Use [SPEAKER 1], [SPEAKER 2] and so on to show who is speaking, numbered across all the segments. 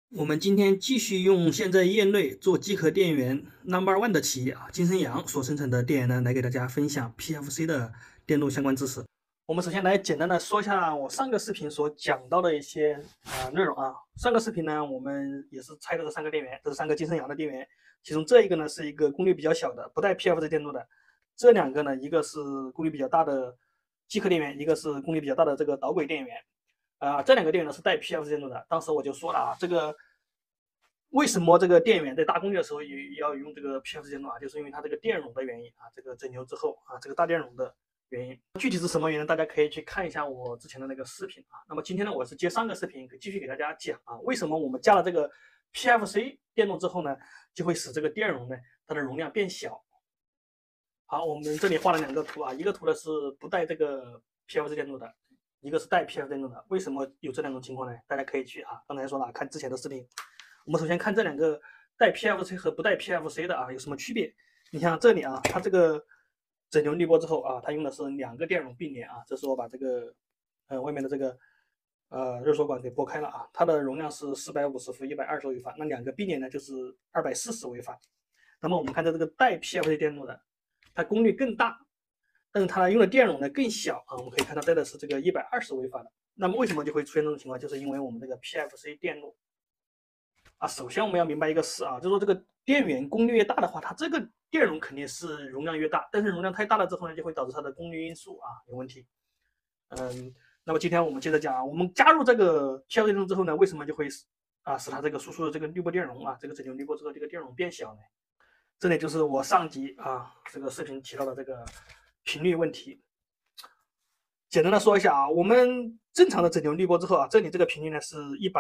[SPEAKER 1] 我们今天继续用现在业内做机壳电源 No.1 的企业金森洋所生产的电源呢，来给大家分享 PFC 的电路相关知识。我们首先来简单的说一下我上个视频所讲到的一些内容啊。上个视频呢，我们也是拆了这3个电源，这是3个金森洋的电源，其中这一个呢是一个功率比较小的，不带 PFC 电路的。这2个呢，一个是功率比较大的机壳电源，一个是功率比较大的这个导轨电源。这2个电源呢是带 PFC 电路的。当时我就说了啊，这个为什么这个电源在大功率的时候也要用这个 PFC 电路啊？就是因为它这个电容的原因啊，这个整流之后啊，这个大电容的原因。具体是什么原因，大家可以去看一下我之前的那个视频啊。那么今天呢，我是接上个视频继续给大家讲啊，为什么我们加了这个 PFC 电路之后呢，就会使这个电容呢它的容量变小。好，我们这里画了2个图啊，一个图呢是不带这个 PFC 电路的，一个是带 PFC 电路的。为什么有这2种情况呢？大家可以去刚才说了，看之前的视频。我们首先看这2个带 PFC 和不带 PFC 的有什么区别？你看这里它这个整流滤波之后它用的是2个电容并联这是我把这个外面的这个热缩管给拨开了它的容量是450伏120微法，那2个并联呢就是240微法。那么我们看这个带 PFC 电路的，它功率更大，但是它用的电容呢更小我们可以看到带的是这个120微法的。那么为什么就会出现这种情况？就是因为我们这个 PFC 电路首先我们要明白一个事就是说这个电源功率越大的话，它这个电容肯定是容量越大，但是容量太大了之后呢，就会导致它的功率因素有问题。那么今天我们接着讲我们加入这个 PFC 电路之后呢，为什么就会使它这个输出的这个滤波电容这个整流滤波之后这个电容变小呢？这里就是我上集这个视频提到的这个频率问题。简单的说一下我们正常的整流滤波之后这里这个频率呢是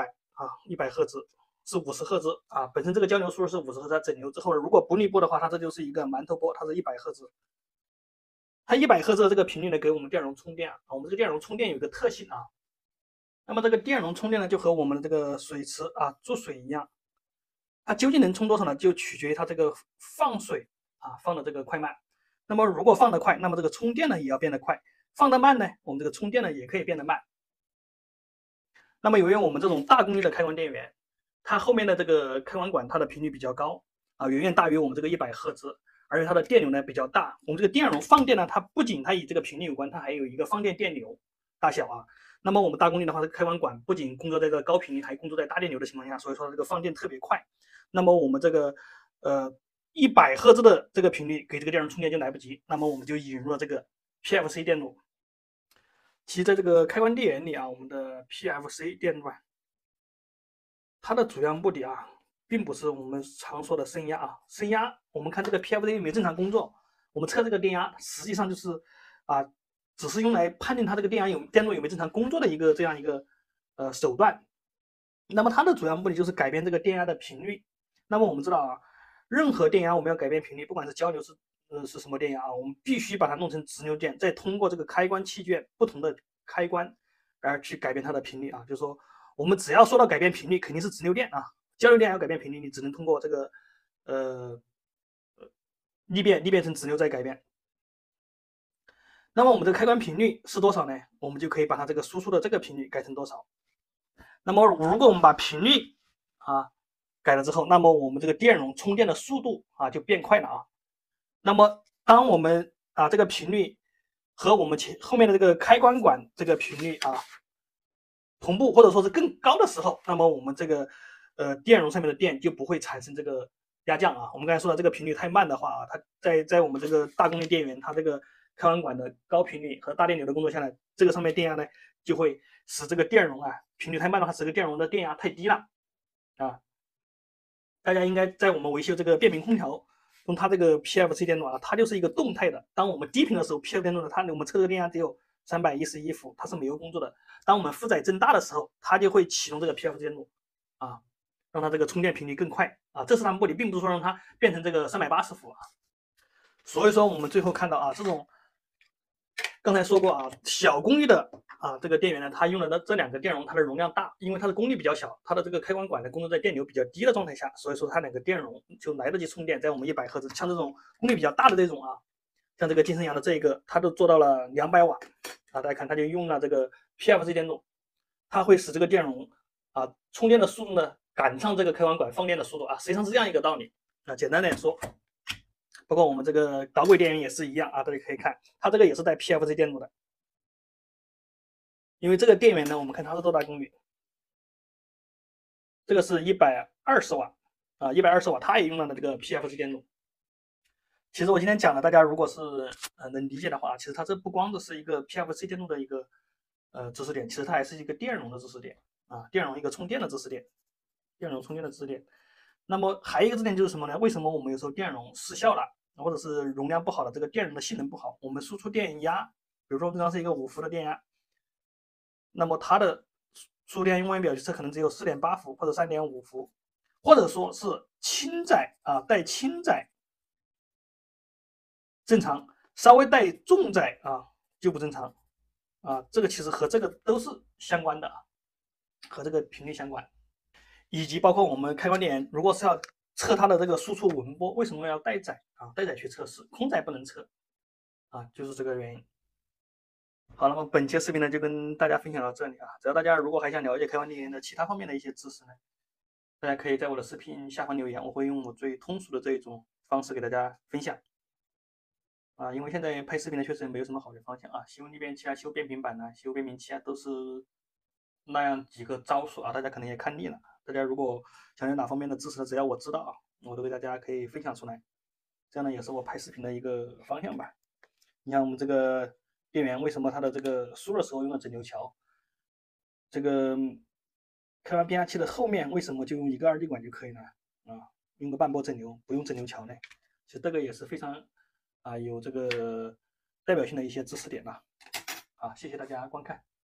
[SPEAKER 1] 100赫兹。是50赫兹本身这个交流数是50赫兹，它整流之后如果不滤波的话，它这就是一个馒头波，它是100赫兹。它100赫兹的这个频率呢，给我们电容充电我们这个电容充电有一个特性那么这个电容充电呢，就和我们的这个水池注水一样，它究竟能充多少呢？就取决于它这个放水放的这个快慢。那么如果放得快，那么这个充电呢也要变得快；放得慢呢，我们这个充电呢也可以变得慢。那么由于我们这种大功率的开关电源，它后面的这个开关管它的频率比较高远远大于我们这个100赫兹，而且它的电流呢比较大。我们这个电容放电呢，它不仅与这个频率有关，它还有一个放电电流大小那么我们大功率的话，这个开关管不仅工作在这个高频率，还工作在大电流的情况下，所以说这个放电特别快。那么我们这个100赫兹的这个频率给这个电容充电就来不及，那么我们就引入了这个 PFC 电路。其实在这个开关电源里我们的 PFC 电路它的主要目的并不是我们常说的升压升压我们看这个 PFC 有没有正常工作，我们测这个电压实际上就是只是用来判定它这个电路有没有正常工作的这样一个手段。那么它的主要目的就是改变这个电压的频率。那么我们知道任何电压我们要改变频率，不管是交流是什么电压我们必须把它弄成直流电，再通过这个开关器件不同的开关而去改变它的频率就是说我们只要说到改变频率，肯定是直流电交流电要改变频率，你只能通过这个逆变成直流再改变。那么我们的开关频率是多少呢？我们就可以把它这个输出的这个频率改成多少。那么如果我们把频率改了之后，那么我们这个电容充电的速度就变快了那么当我们这个频率和我们后面的这个开关管这个频率同步或者说是更高的时候，那么我们这个电容上面的电就不会产生这个压降我们刚才说的这个频率太慢的话它在我们这个大功率电源它这个开关管的高频率和大电流的工作下来，这个上面电压呢就会使这个电容频率太慢的话，使这个电容的电压太低了大家应该在我们维修这个变频空调用它这个 PFC 电路它就是一个动态的。当我们低频的时候 ，PFC 电路我们测这个电压只有311伏，它是没有工作的。当我们负载增大的时候，它就会启动这个 PFC 电路让它这个充电频率更快这是它目的，并不是说让它变成这个380伏所以说我们最后看到这种刚才说过小功率的这个电源呢，它用的这2个电容，它的容量大，因为它的功率比较小，它的这个开关管的工作在电流比较低的状态下，所以说它2个电容就来得及充电。在我们100赫兹，像这种功率比较大的这种像这个金森洋的这一个，它都做到了200瓦大家看它就用了这个 PFC 电路，它会使这个电容充电的速度呢赶上这个开关管放电的速度啊，实际上是这样一个道理啊。简单点说，包括我们这个导轨电源也是一样啊，大家可以看，它这个也是带 PFC 电路的，因为这个电源呢，我们看它是多大功率，这个是120瓦啊，120瓦，它也用到了这个 PFC 电路。其实我今天讲的，大家如果是能理解的话，其实它这不光只是一个 PFC 电路的一个知识点，其实它还是一个电容的知识点啊，电容一个充电的知识点，电容充电的知识点。那么还有一个知识点就是什么呢？为什么我们有时候电容失效了，或者是容量不好的这个电容的性能不好，我们输出电压，比如说刚刚是一个5伏的电压，那么它的输出电用电表测可能只有4.8伏或者3.5伏，或者说是轻载啊，带轻载正常，稍微带重载啊就不正常啊。这个其实和这个都是相关的，和这个频率相关，以及包括我们开关电源，如果是要测它的这个输出纹波，为什么要带载啊？带载去测试，空载不能测啊，就是这个原因。好，那么本期视频呢就跟大家分享到这里啊。只要大家如果还想了解开关电源的其他方面的一些知识呢，大家可以在我的视频下方留言，我会用我最通俗的这一种方式给大家分享。啊，因为现在拍视频呢确实没有什么好的方向啊，修逆变器啊、修变频板呐、修变频器啊，都是那样几个招数啊，大家可能也看腻了。大家如果想有哪方面的知识呢，只要我知道啊，我都给大家可以分享出来。这样呢也是我拍视频的一个方向吧。你看我们这个电源为什么它的这个输的时候用了整流桥？这个开完变压器的后面为什么就用一个2D 管就可以了啊？用个半波整流，不用整流桥呢？其实这个也是非常有这个代表性的一些知识点了。好，谢谢大家观看。